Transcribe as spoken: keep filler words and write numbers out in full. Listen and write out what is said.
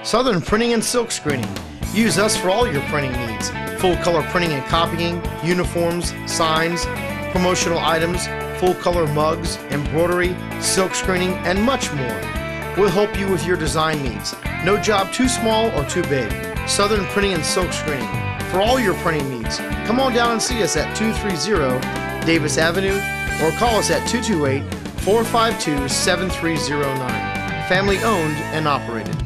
Southern Printing and Silk Screening. Use us for all your printing needs. Full color printing and copying, uniforms, signs, promotional items, full color mugs, embroidery, silk screening, and much more. We'll help you with your design needs. No job too small or too big. Southern Printing and Silk Screening. For all your printing needs, come on down and see us at two thirty Davis Avenue or call us at two two eight, four five two, seven three zero nine. Family owned and operated.